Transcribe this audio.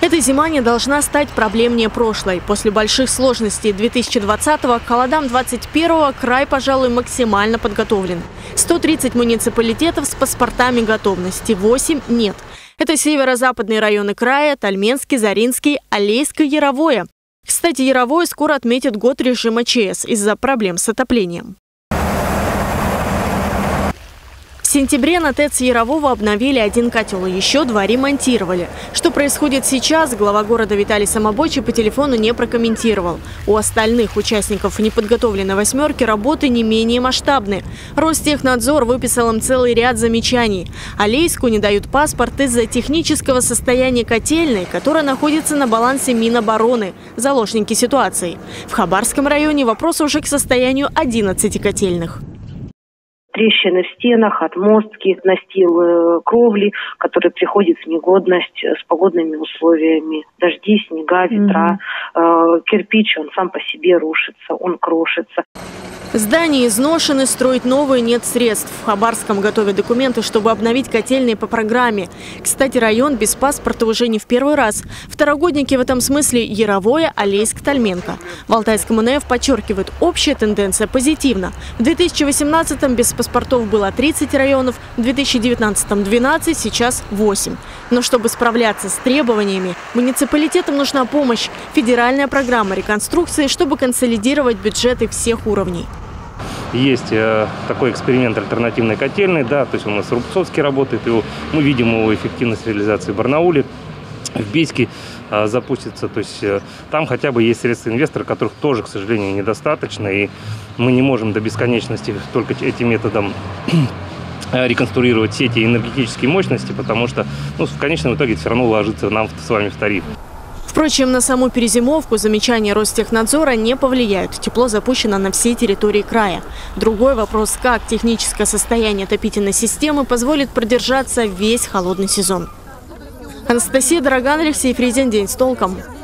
Эта зима не должна стать проблемнее прошлой. После больших сложностей 2020-го к холодам 2021-го край, пожалуй, максимально подготовлен. 130 муниципалитетов с паспортами готовности, 8 нет. Это северо-западные районы края, Тальменский, Заринский, Алейск и Яровое. Кстати, Яровое скоро отметит год режима ЧС из-за проблем с отоплением. В сентябре на ТЭЦ Ярового обновили 1 котел, еще 2 ремонтировали. Что происходит сейчас, глава города Виталий Самобойчий по телефону не прокомментировал. У остальных участников неподготовленной «восьмерки» работы не менее масштабные. Ростехнадзор выписал им целый ряд замечаний. Алейску не дают паспорт из-за технического состояния котельной, которая находится на балансе Минобороны. Заложники ситуации. В Хабарском районе вопрос уже к состоянию 11 котельных. Трещины в стенах, отмостки, настил кровли, которые приходят в негодность с погодными условиями. Дожди, снега, ветра. Кирпич, он сам по себе рушится, он крошится. Здания изношены, строить новые нет средств. В Хабарском готовят документы, чтобы обновить котельные по программе. Кстати, район без паспорта уже не в первый раз. Второгодники в этом смысле Яровое, Алейск, Тальменко. В Алтайском УНФ подчеркивают, общая тенденция позитивна. В 2018-м без паспортов было 30 районов, в 2019-м 12, сейчас 8. Но чтобы справляться с требованиями, муниципалитетам нужна помощь. Федеральная программа реконструкции, чтобы консолидировать бюджеты всех уровней. Есть такой эксперимент альтернативной котельной, да, то есть у нас в Рубцовске работает, и мы видим его эффективность реализации в Барнауле, в Бийске запустится, то есть там хотя бы есть средства инвестора, которых тоже, к сожалению, недостаточно, и мы не можем до бесконечности только этим методом реконструировать все эти энергетические мощности, потому что в конечном итоге это все равно ложится нам с вами в тариф. Впрочем, на саму перезимовку замечания Ростехнадзора не повлияют. Тепло запущено на всей территории края. Другой вопрос, как техническое состояние отопительной системы позволит продержаться весь холодный сезон. Анастасия Дороган, Алексей Фризин. День с толком.